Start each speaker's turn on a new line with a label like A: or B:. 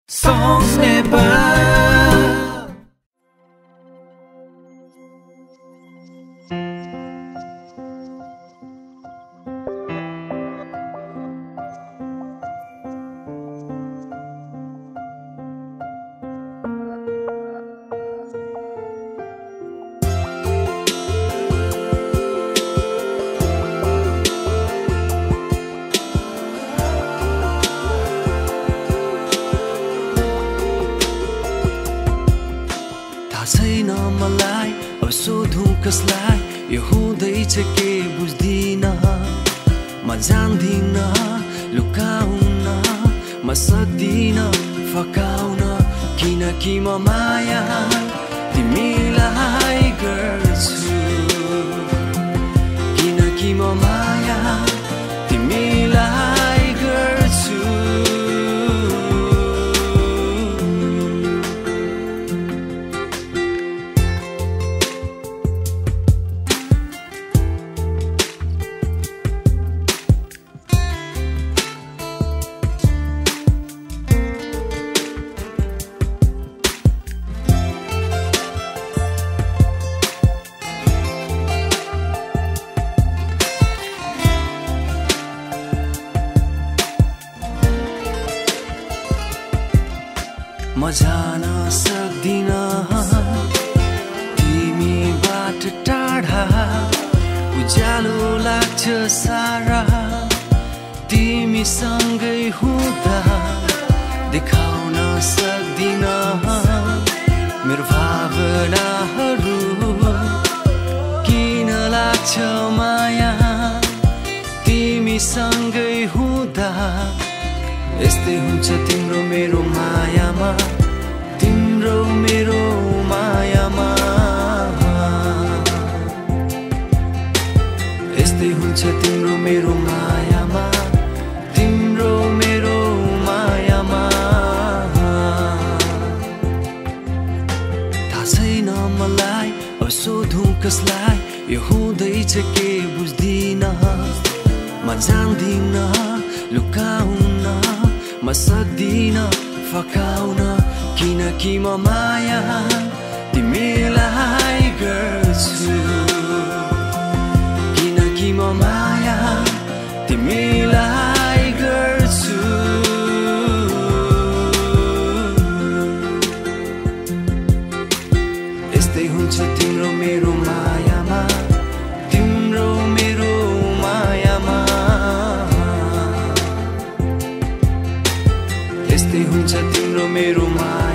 A: Songs Nepal.
B: छैन मलाई अब सोधौं कसलाई यो हुँदैछ के बुझ्दिन म जान्दिन लुकाउन म सक्दिन फकाउन किनकि म माया तिमीलाई गर्छु किनकि म माया तिमीलाई गर्छु म जान सक्दिन तिमीबाट टाढा उज्यालो लाग्छ सारा तिमीसँगै हुँदा देखाउन सक्दिन मेरो भावनाहरू किन लाग्छ माया तिमीसँगै हुँदा यस्तै हुन्छ तिम्रो मेरो मायामा तिम्रो मेरो मायामा यस्तै हुन्छ तिम्रो मेरो मायामा तिम्रो मेरो मायामा थाहा छैन मलाई अब सोधौं कसलाई यो हुँदैछ के बुझ्दिन म जान्दिन लुकाउन म सक्दिन फकाउन किनकि म माया तिमीलाई गर्छु किनकि म माया तिमीलाई गर्छु यस्तै हुन्छ तिम्रो मेरो मायामा तिम्रो मेरो मायामा यस्तै हुन्छ तिम्रो मेरो माया